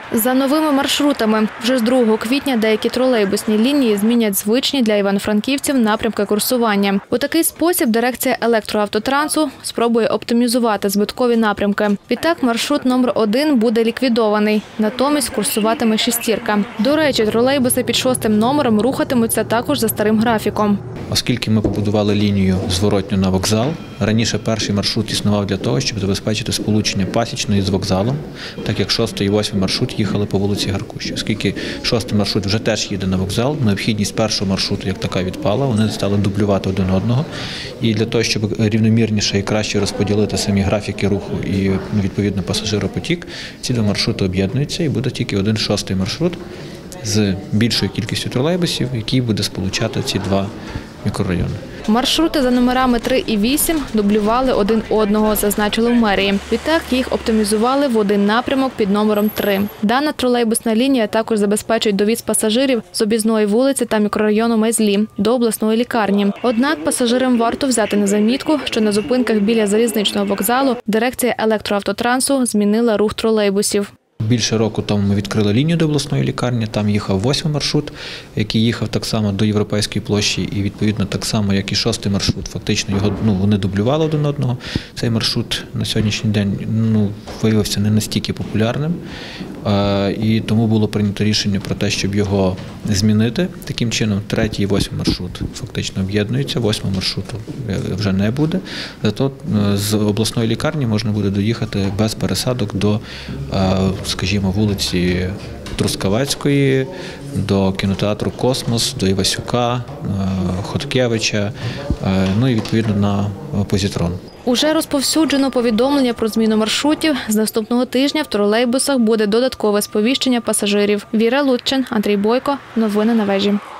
За новими маршрутами. Вже з 2 квітня деякі тролейбусні лінії змінять звичні для івано-франківців напрямки курсування. У такий спосіб дирекція електроавтотрансу спробує оптимізувати збиткові напрямки. Відтак маршрут номер 1 буде ліквідований. Натомість курсуватиме шістірка. До речі, тролейбуси під 6-м номером рухатимуться також за старим графіком. Оскільки ми побудували лінію зворотню на вокзал, раніше перший маршрут існував для того, щоб забезпечити сполучення Пасічної з вокзалом, так як 6 і 8 маршрут їхали по вулиці Гаркущі. Оскільки 6 маршрут вже теж їде на вокзал, необхідність першого маршруту як така відпала, вони стали дублювати один одного. І для того, щоб рівномірніше і краще розподілити самі графіки руху і, відповідно, пасажиропотік, ці два маршрути об'єднуються і буде тільки один 6-й маршрут з більшою кількістю тролейбусів, який буде сполучати ці два мікрорайони. Маршрути за номерами 3 і 8 дублювали один одного, зазначили в мерії. Відтак їх оптимізували в один напрямок під номером 3. Дана тролейбусна лінія також забезпечить довіз пасажирів з Об'їзної вулиці та мікрорайону Майзлі до обласної лікарні. Однак пасажирам варто взяти на замітку, що на зупинках біля залізничного вокзалу дирекція електроавтотрансу змінила рух тролейбусів. Більше року тому ми відкрили лінію до обласної лікарні, там їхав 8 маршрут, який їхав так само до Європейської площі і відповідно так само, як і 6-й маршрут. Фактично його вони дублювали один одного. Цей маршрут на сьогоднішній день виявився не настільки популярним, і тому було прийнято рішення про те, щоб його змінити. Таким чином 3-й і 8-й маршрут фактично об'єднуються, 8-го маршруту вже не буде. Зато з обласної лікарні можна буде доїхати без пересадок до, скажімо, вулиці Трускавецької, до кінотеатру «Космос», до Івасюка, Хоткевича, ну і відповідно на позитрон. Уже розповсюджено повідомлення про зміну маршрутів. З наступного тижня в тролейбусах буде додаткове сповіщення пасажирів. Віра Лутчин, Андрій Бойко. Новини на вежі.